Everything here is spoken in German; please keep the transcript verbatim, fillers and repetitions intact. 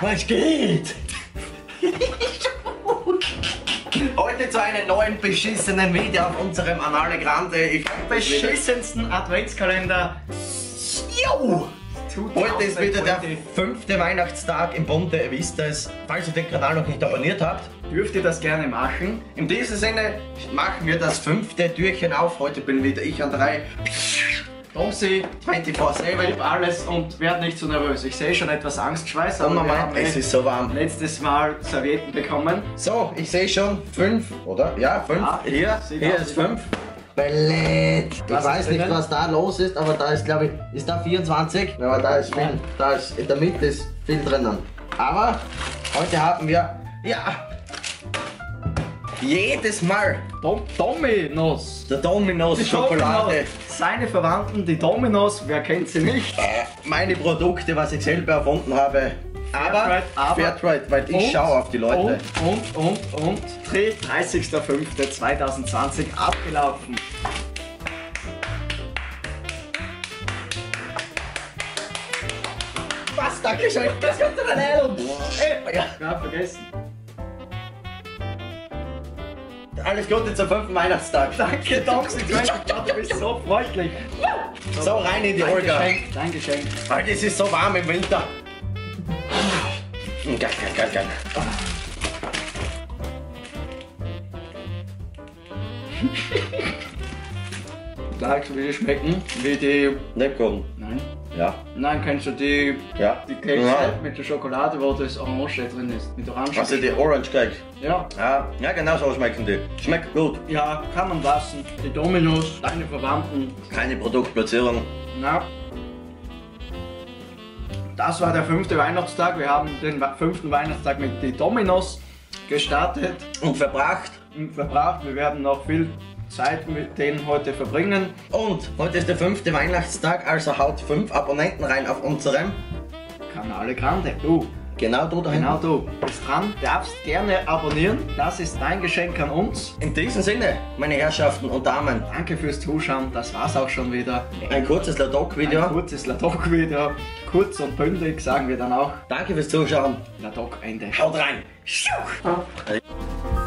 Was geht? Heute zu einem neuen beschissenen Video auf unserem Anale Grande. Ich Beschissensten Adventskalender. Jo! Heute ist wieder der fünfte Weihnachtstag im Bunde, ihr wisst es. Falls ihr den Kanal noch nicht abonniert habt, Dürft ihr das gerne machen? in diesem Sinne machen wir das fünfte Türchen auf. Heute bin wieder ich an der Reihe. Domsi, vierundzwanzig sieben. gib alles und werd nicht so nervös. Ich sehe schon etwas Angstschweiß, aber wir Moment, haben es ist so warm. letztes Mal Servietten bekommen. So, ich sehe schon fünf, oder? Ja, fünf. Ja, hier, sieht hier aus ist wie fünf. Ballett. Ich Was weiß ist nicht, drinnen? was da los ist, aber da ist, glaube ich, ist da vierundzwanzig? Ja, aber da ist viel, da ist, in der Mitte ist viel drinnen. Aber heute haben wir, ja, jedes Mal Dom Dominos. der Domino's Schokolade. Seine Verwandten, die Dominos, wer kennt sie nicht? Äh, Meine Produkte, was ich selber erfunden habe. Aber Fairtrade, aber- Fairtrade, weil ich Und- schaue auf die Leute. Und, und, und, und, Dreh dreißigster fünfter zweitausendzwanzig abgelaufen. Was, Dankeschön, das kommt doch rein. Äh, ja. Ja, vergessen. Alles Gute zum fünften Weihnachtstag. Danke, Domsi, du bist so freundlich. So, rein in die Dein Olga. Geschenk, dein Geschenk. Weil es ist so warm im Winter. Geil, geil, geil, geil. Sagst du, wie die schmecken? Wie die... Lebkuchen. Nein. Ja. Nein, kennst du die... Ja. Die Kekse Ja. mit der Schokolade, wo das Orange drin ist? Mit Orange. Also die Orange Cake. Ja. Ja, ja, genau so schmecken die. Schmeckt gut. Ja, kann man lassen. Die Dominos, deine Verwandten. Keine Produktplatzierung. Na. Das war der fünfte Weihnachtstag. Wir haben den wa- fünften Weihnachtstag mit den Dominos gestartet Und verbracht. und verbracht. Wir werden noch viel Zeit mit denen heute verbringen. Und heute ist der fünfte Weihnachtstag, also haut fünf Abonnenten rein auf unserem. Kanale Grande. Du, Genau du da genau hinten. du, bist dran. Darfst gerne abonnieren. Das ist dein Geschenk an uns. In diesem Sinne, meine Herrschaften und Damen, Danke fürs Zuschauen. Das war's auch schon wieder. ein kurzes Ein Ladok-Video. kurzes Ladok-Video. Kurz und bündig sagen wir dann auch. Danke fürs Zuschauen. Ladok Ende. Haut rein. Schuh.